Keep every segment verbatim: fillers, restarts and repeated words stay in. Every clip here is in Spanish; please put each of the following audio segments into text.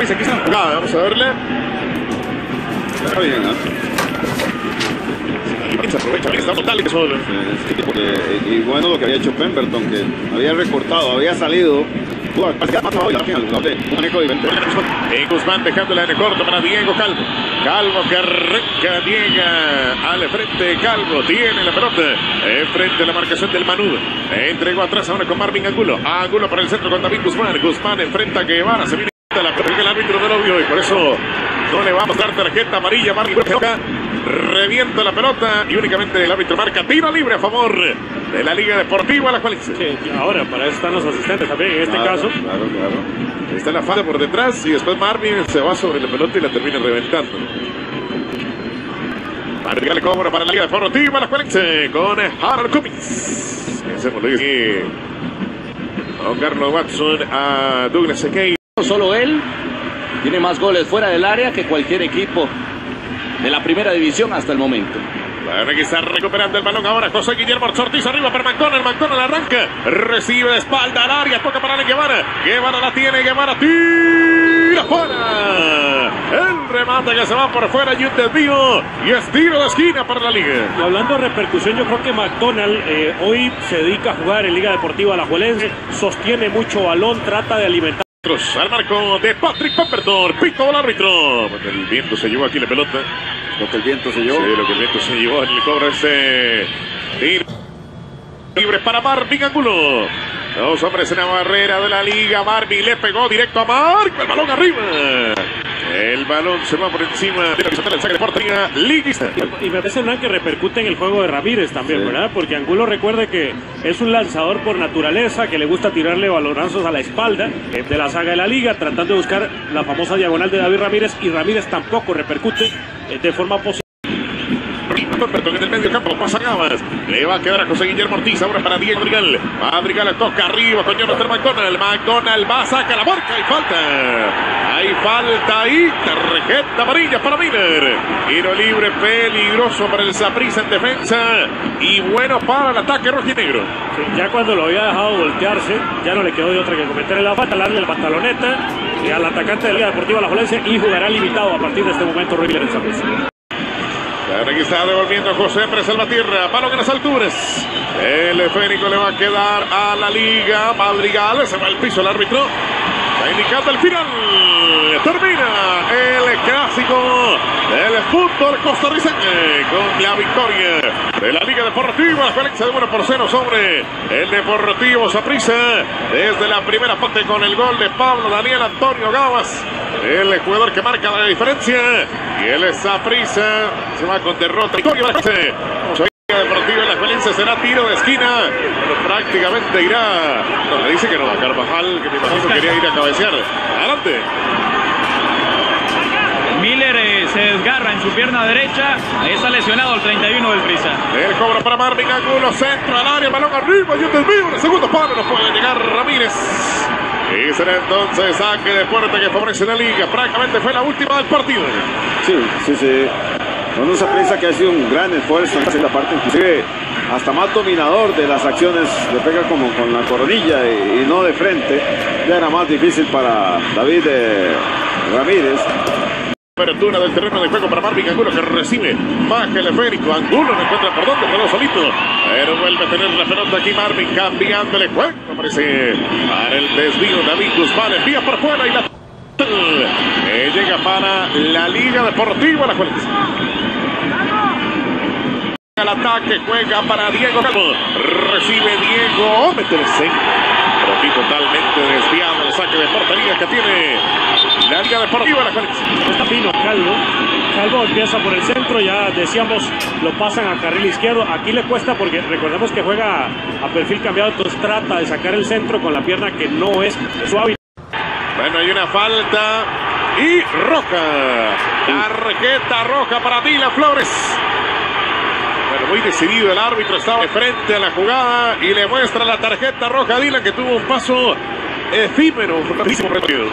Aquí está la jugada, vamos a verle. Está bien, ¿no? Se aprovecha, está total. Sí, sí, porque, y bueno, lo que había hecho Pemberton, que había recortado, había salido. Y Guzmán dejándole en el corto para Diego Calvo. Calvo que arranca, llega al frente. Calvo tiene la pelota frente a la marcación del Manud. Entregó atrás ahora con Marvin Angulo. Angulo para el centro con David Guzmán. Guzmán enfrenta a Guevara. Se viene la pelota, el árbitro no lo vio y por eso no le vamos a dar tarjeta amarilla. Marvin revienta la pelota y únicamente el árbitro marca tiro libre a favor de la Liga Deportiva Alajuelense. Sí, ahora para eso están los asistentes también en este claro, caso. Claro, claro. Está la falta por detrás y después Marvin se va sobre la pelota y la termina reventando. Marvin le cobra para la Liga Deportiva Alajuelense con Harold Cummings. Con Carlos Watson a Douglas Sequeira. Solo él tiene más goles fuera del área que cualquier equipo de la primera división hasta el momento. Bueno, aquí está recuperando el balón ahora José Guillermo Ortiz arriba para McDonald. McDonald arranca, recibe de espalda al área, toca para la Guevara. Guevara la tiene, Guevara tira fuera. El remate que se va por fuera y un desvío y es tiro de esquina para la Liga. Y hablando de repercusión, yo creo que McDonald eh, hoy se dedica a jugar en Liga Deportiva Alajuelense, sostiene mucho balón, trata de alimentar. Al marco de Patrick Pemberton, pico del árbitro. El viento se llevó aquí la pelota. Lo que el viento se llevó. Sí, lo que el viento se llevó. Le cobra ese tiro libre para Marvin Angulo. Dos hombres en la barrera de la Liga. Marvin le pegó directo a Marc. El balón arriba. El balón se va por encima de la del saque de portería liguista. Y me parece que repercute en el juego de Ramírez también, sí, ¿verdad? Porque Angulo, recuerde que es un lanzador por naturaleza, que le gusta tirarle balonazos a la espalda de la saga de la Liga, tratando de buscar la famosa diagonal de David Ramírez, y Ramírez tampoco repercute de forma positiva. En el medio campo pasa Gabas, le va a quedar a José Guillermo Ortiz ahora para Diego Madrigal. Madrigal le toca arriba con Jonathan McDonald. McDonald va, saca la marca y falta. Hay falta ahí, tarjeta amarilla para Miller. Tiro libre peligroso para el Saprissa en defensa y bueno para el ataque rojinegro. Sí, ya cuando lo había dejado voltearse, ya no le quedó de otra que cometerle la falta, darle la pantaloneta y al atacante de la Liga Deportiva Alajuelense, y jugará limitado a partir de este momento Miller en Saprissa. Aquí está devolviendo José Pérez Salvatierra, balón en las alturas. El esférico le va a quedar a la Liga. Madrigal, se va al piso el árbitro. Está indicando el final. Termina el clásico del fútbol costarricense con la victoria de la Liga Deportiva Alajuelense de uno por cero sobre el Deportivo Saprissa. Desde la primera parte con el gol de Pablo Daniel Antonio Gabas, el jugador que marca la diferencia. Y el Saprissa se va con derrota. Victoria de la Liga Deportiva Alajuelense será tiro de esquina, pero prácticamente irá. No, me dice que no, Carvajal, que me imagino quería ir a cabecear. Adelante. Miller eh, se desgarra en su pierna derecha. Ahí está lesionado el treinta y uno del Prisa. El cobro para Marvin Angulo, centro al área, balón arriba y un desvío en el segundo palo. No puede llegar Ramírez. Y será entonces saque de puerta que favorece la Liga. Prácticamente fue la última del partido. Sí, sí, sí. Con un Saprissa que ha sido un gran esfuerzo en la parte, inclusive hasta más dominador de las acciones, le pega como con la coronilla y, y no de frente. Ya era más difícil para David eh, Ramírez. Apertura del terreno de juego para Marvin Angulo, que recibe, baja el esférico. Angulo no encuentra por dónde, quedó solito, pero vuelve a tener la pelota aquí Marvin, cambiándole juego. Aparece para el desvío David Guzmán, envía por fuera y la eh, llega para la Liga Deportiva Alajuelense. El ataque juega para Diego Calvo, recibe Diego, mete el centro, pero aquí totalmente desviado el saque de portería que tiene la Liga Deportiva Alajuelense. Está fino Calvo. Calvo empieza por el centro, ya decíamos, lo pasan a carril izquierdo. Aquí le cuesta porque recordemos que juega a perfil cambiado, entonces trata de sacar el centro con la pierna que no es suave. Bueno, hay una falta y roja. Tarjeta roja para Dylan Flores. Bueno, muy decidido el árbitro, estaba de frente a la jugada y le muestra la tarjeta roja a Dylan, que tuvo un paso efímero, rapidísimo partido.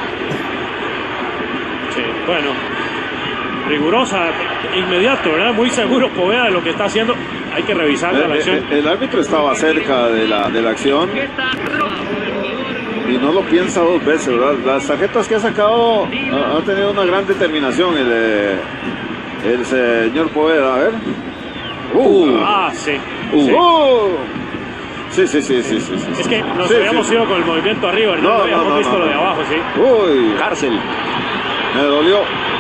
Sí, bueno, rigurosa, inmediato, ¿verdad? Muy seguro Poveda de lo que está haciendo. Hay que revisar la acción. El, el, el árbitro estaba cerca de la, de la acción y no lo piensa dos veces, ¿verdad? Las tarjetas que ha sacado ha, ha tenido una gran determinación el, eh, el señor Poveda. A ver. Uh, ah, sí. Uh, sí. Uh, sí, sí, sí, sí, sí, sí. Es que nos sí, habíamos sí, ido sí. con el movimiento arriba, no, No, no habíamos no, no, visto no, lo de no. abajo, sí. Uy, Cárcel. me dolió.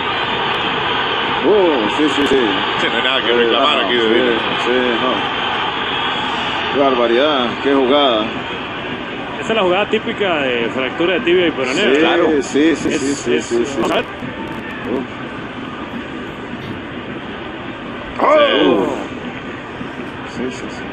Uh, sí, sí, sí. Sí, no hay nada que reclamar no, aquí de sí, Vila. sí, no. Qué barbaridad, qué jugada. Esa es la jugada típica de fractura de tibia y peroneo. Sí, Claro. sí, sí, Es- sí, sí, es- sí, sí. vamos a ver. Oh. Sí, sí, sí.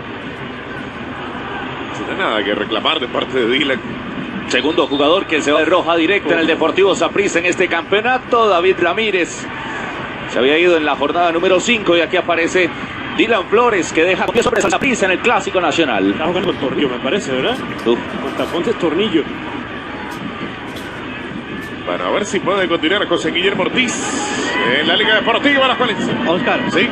Sí, no hay nada que reclamar de parte de Dylan. Segundo jugador que se va de roja directa en el Deportivo Saprissa en este campeonato, David Ramírez. Se había ido en la jornada número cinco y aquí aparece Dylan Flores, que deja sobre Saprissa en el Clásico Nacional. Está jugando con tornillo, me parece, ¿verdad? Uf. Con tapón de tornillo. Bueno, a ver si puede continuar José Guillermo Ortiz en la Liga Deportiva La Juelense. Oscar. Sí.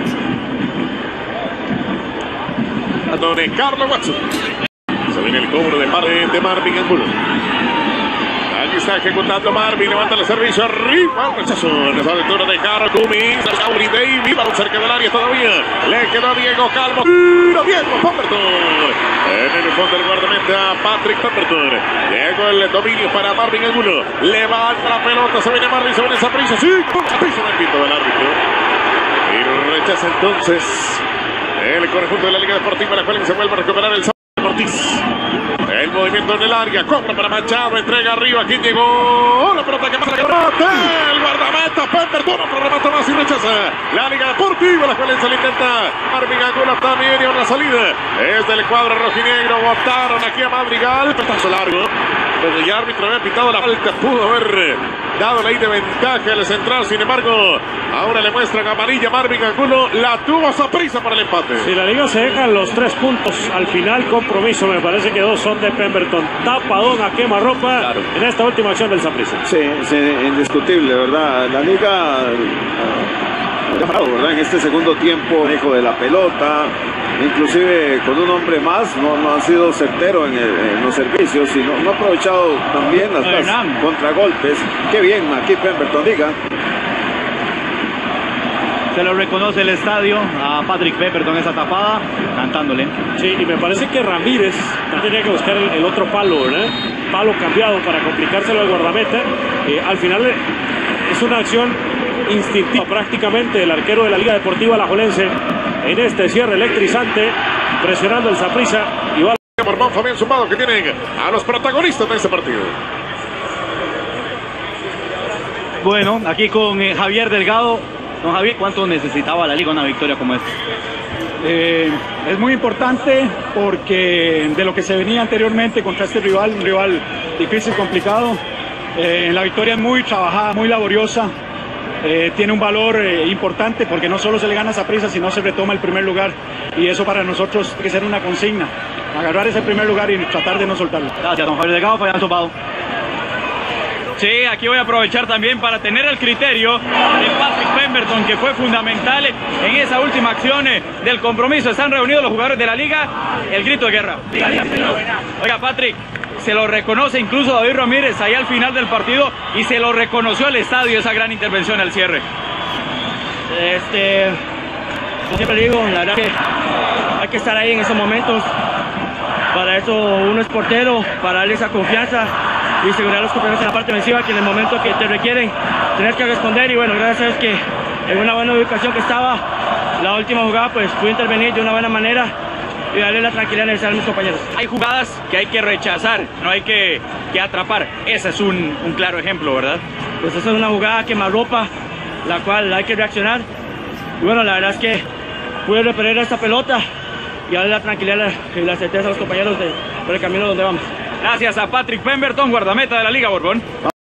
Don Carlos Watson. Se viene el cobro de parte de Marvin Angulo. Aquí está ejecutando Marvin, levanta el servicio arriba, el rechazo, esa lectura de Carl Cummings, Aubrey Davis, balón cerca del área todavía, le quedó a Diego Calvo, tira Diego Pemberton, en el fondo del guardameta Patrick Pemberton, llegó el dominio para Marvin Angulo, levanta la pelota, se viene Marvin, se viene Saprissa, sí, Saprissa del pito del árbitro, y rechaza entonces el conjunto de la Liga Deportiva La Juelense, se vuelve a recuperar el Ortiz. El movimiento en el área, compra para Machado, entrega arriba, aquí llegó la pelota que pasa la el guardameta Pemberton, otro remate más y rechaza. La Liga Deportiva La Juelense le intenta. Marvin Angulo también y la salida es del cuadro rojinegro. Botaron aquí a Madrigal, petazo largo, pero el árbitro había pitado la falta, pudo haber dado la ley de ventaja al central, sin embargo ahora le muestran amarilla Marvin Angulo, la tuvo Saprissa para el empate. Si la liga se deja los tres puntos al final, compromiso, me parece que dos son de Pemberton. Tapadón a quemarropa Claro. en esta última acción del Saprissa. Sí, sí, indiscutible, ¿verdad? La liga ha ganado, ¿verdad? En este segundo tiempo, manejo de la pelota, inclusive con un hombre más, no, no ha sido certero en, el- en los servicios y no, no ha aprovechado también las, las Hernán. contragolpes. Qué bien, aquí Pemberton, diga. Se lo reconoce el estadio a Patrick Pemberton esa tapada, cantándole. Sí, y me parece que Ramírez tenía que buscar el, el otro palo, ¿verdad? Palo cambiado para complicárselo al guardameta. Eh, al final eh, es una acción instintiva prácticamente del arquero de la Liga Deportiva Alajuelense en este cierre electrizante, presionando el Saprissa y va. Mormón, Fabián Zumbado, que tienen a los protagonistas de este partido. Bueno, aquí con eh, Javier Delgado. Don Javier, ¿cuánto necesitaba la liga una victoria como esta? Eh, es muy importante porque de lo que se venía anteriormente contra este rival, un rival difícil, complicado, eh, la victoria es muy trabajada, muy laboriosa, eh, tiene un valor eh, importante porque no solo se le gana a Saprissa, sino se retoma el primer lugar y eso para nosotros tiene que ser una consigna, agarrar ese primer lugar y tratar de no soltarlo. Gracias, don Javier Delgado, Fabián Zumbado. Sí, aquí voy a aprovechar también para tener el criterio de Patrick Pemberton, que fue fundamental en esa última acción eh, del compromiso. Están reunidos los jugadores de la liga, el grito de guerra. Oiga, Patrick, se lo reconoce incluso David Ramírez ahí al final del partido y se lo reconoció el estadio esa gran intervención al cierre. Este, yo siempre digo, la verdad que hay que estar ahí en esos momentos. Para eso uno es portero, para darle esa confianza y asegurar los compañeros en la parte ofensiva que en el momento que te requieren tener que responder. Y bueno, gracias a Dios que en una buena ubicación que estaba, la última jugada pues pude intervenir de una buena manera y darle la tranquilidad necesaria a mis compañeros. Hay jugadas que hay que rechazar, no hay que, que atrapar. Ese es un, un claro ejemplo, ¿verdad? Pues esa es una jugada que me arropa, la cual hay que reaccionar. Y bueno, la verdad es que pude repeler esta pelota y darle la tranquilidad y la certeza a los compañeros de, por el camino donde vamos. Gracias a Patrick Pemberton, guardameta de la Liga Borbón.